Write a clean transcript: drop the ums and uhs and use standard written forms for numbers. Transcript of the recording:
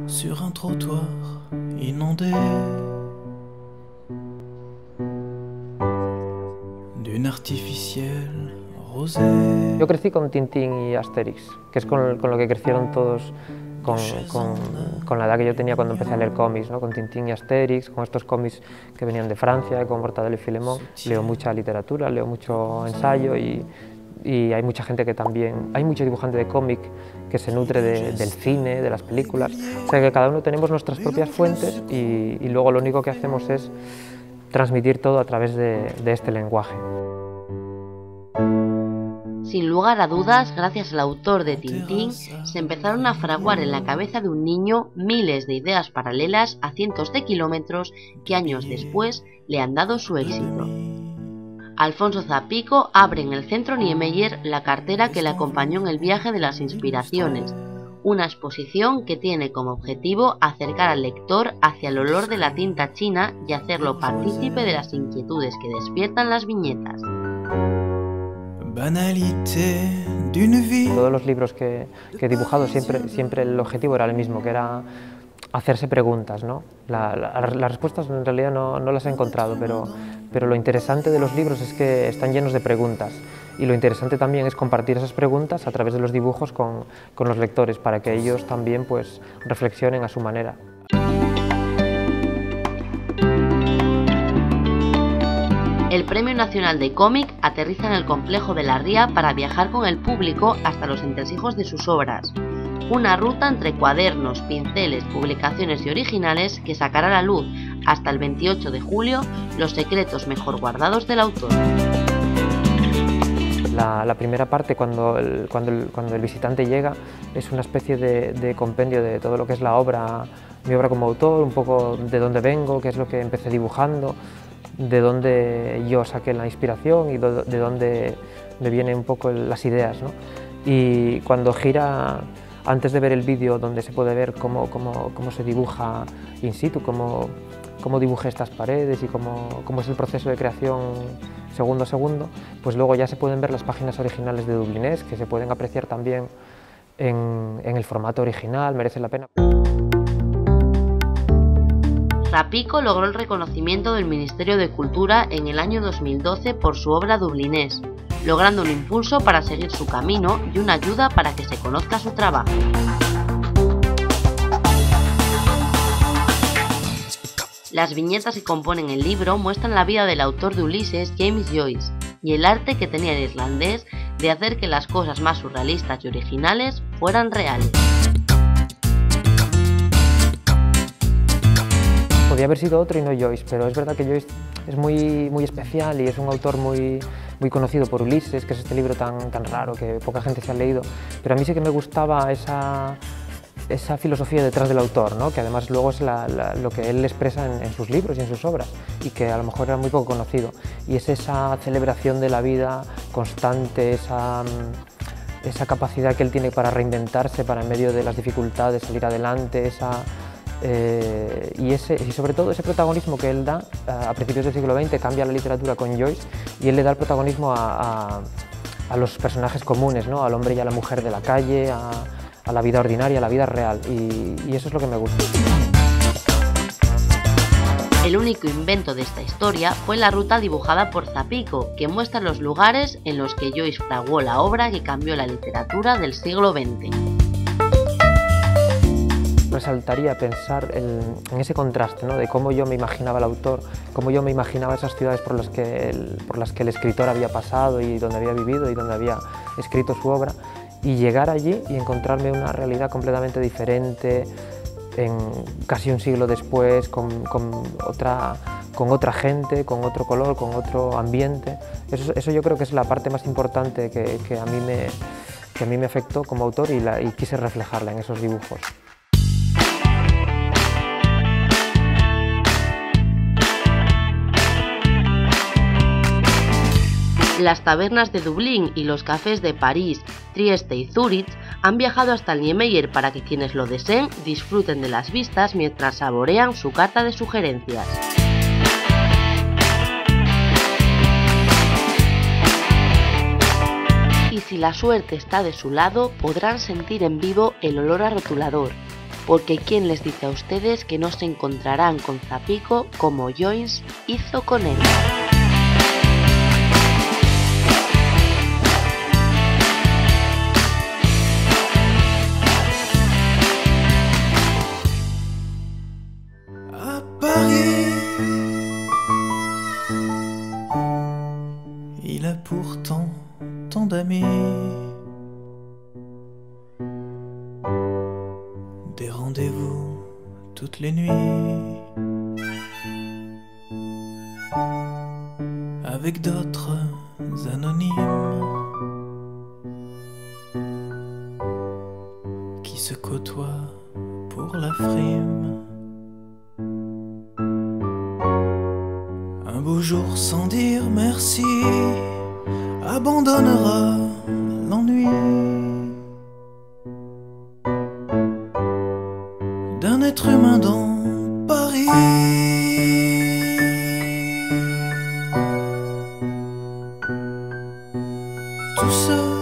sur un trottoir inondé d'une artificielle rosée. Yo crecí con Tintín y Asterix, que es con lo que crecieron todos con la edad que yo tenía cuando empecé a leer cómics, ¿no? Con Tintín y Asterix, con estos cómics que venían de Francia, con Mortadelo y Filemón. Leo mucha literatura, leo mucho ensayo y hay mucha gente que también, hay mucho dibujante de cómic que se nutre del cine, de las películas. O sea que cada uno tenemos nuestras propias fuentes y luego lo único que hacemos es transmitir todo a través de este lenguaje. Sin lugar a dudas, gracias al autor de Tintín, se empezaron a fraguar en la cabeza de un niño miles de ideas paralelas a cientos de kilómetros que años después le han dado su éxito. Alfonso Zapico abre en el Centro Niemeyer la cartera que le acompañó en el viaje de las inspiraciones, una exposición que tiene como objetivo acercar al lector hacia el olor de la tinta china y hacerlo partícipe de las inquietudes que despiertan las viñetas. Todos los libros que he dibujado siempre el objetivo era el mismo, que era hacerse preguntas, ¿no? Las respuestas en realidad no las he encontrado, pero lo interesante de los libros es que están llenos de preguntas y lo interesante también es compartir esas preguntas a través de los dibujos con los lectores para que ellos también pues, reflexionen a su manera. El Premio Nacional de Cómic aterriza en el complejo de la Ría para viajar con el público hasta los entresijos de sus obras. Una ruta entre cuadernos, pinceles, publicaciones y originales que sacará a la luz, hasta el 28 de julio, los secretos mejor guardados del autor. La primera parte, cuando el visitante llega, es una especie de compendio de todo lo que es la obra, mi obra como autor, un poco de dónde vengo, qué es lo que empecé dibujando, de dónde yo saqué la inspiración y de dónde me vienen un poco las ideas, ¿no? Y cuando gira, antes de ver el vídeo donde se puede ver cómo se dibuja in situ, cómo dibujé estas paredes y cómo es el proceso de creación segundo a segundo, pues luego ya se pueden ver las páginas originales de Dublinés, que se pueden apreciar también en el formato original, merece la pena. Zapico logró el reconocimiento del Ministerio de Cultura en el año 2012 por su obra Dublinés, logrando un impulso para seguir su camino y una ayuda para que se conozca su trabajo. Las viñetas que componen el libro muestran la vida del autor de Ulises, James Joyce, y el arte que tenía el irlandés de hacer que las cosas más surrealistas y originales fueran reales. Podría haber sido otro y no Joyce, pero es verdad que Joyce es muy especial y es un autor muy conocido por Ulises, que es este libro tan raro que poca gente se ha leído, pero a mí sí que me gustaba esa filosofía detrás del autor, ¿no? Que además luego es lo que él expresa en sus libros y en sus obras y que a lo mejor era muy poco conocido, y es esa celebración de la vida constante, esa capacidad que él tiene para reinventarse, para en medio de las dificultades salir adelante, y sobre todo ese protagonismo que él da a principios del siglo XX, cambia la literatura con Joyce y él le da el protagonismo a los personajes comunes, ¿no? Al hombre y a la mujer de la calle, a la vida ordinaria, a la vida real, y eso es lo que me gusta. El único invento de esta historia fue la ruta dibujada por Zapico, que muestra los lugares en los que Joyce fraguó la obra que cambió la literatura del siglo XX. Resaltaría pensar en ese contraste, ¿no? De cómo yo me imaginaba el autor, cómo yo me imaginaba esas ciudades por las que el escritor había pasado y donde había vivido y donde había escrito su obra, y llegar allí y encontrarme una realidad completamente diferente, casi un siglo después, con otra gente, con otro color, con otro ambiente. Eso yo creo que es la parte más importante que a mí me afectó como autor y quise reflejarla en esos dibujos. Las tabernas de Dublín y los cafés de París, Trieste y Zúrich han viajado hasta el Niemeyer para que quienes lo deseen disfruten de las vistas mientras saborean su carta de sugerencias. Y si la suerte está de su lado, podrán sentir en vivo el olor a rotulador, porque ¿quién les dice a ustedes que no se encontrarán con Zapico como Joins hizo con él? À Paris, il a pourtant tant d'amis, des rendez-vous toutes les nuits, avec d'autres anonymes qui se côtoient pour la frime. Un beau jour sans dire merci abandonnera l'ennui d'un être humain dans Paris. Tout seul